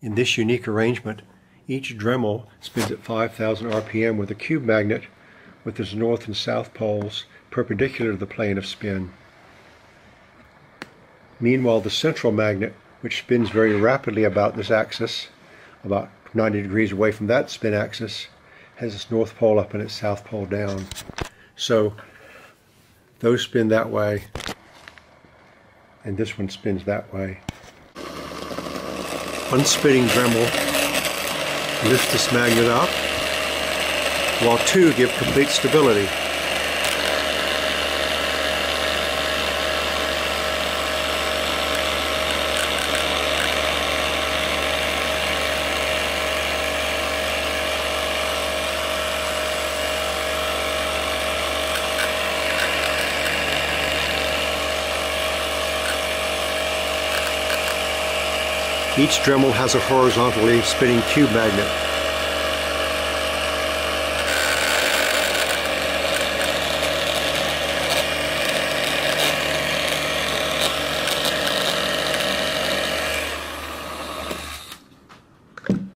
In this unique arrangement, each Dremel spins at 5,000 RPM with a cube magnet with its north and south poles perpendicular to the plane of spin. Meanwhile, the central magnet, which spins very rapidly about this axis, about 90 degrees away from that spin axis, has its north pole up and its south pole down. So those spin that way, and this one spins that way. One spinning Dremel lifts this magnet up, while two give complete stability. Each Dremel has a horizontally spinning cube magnet.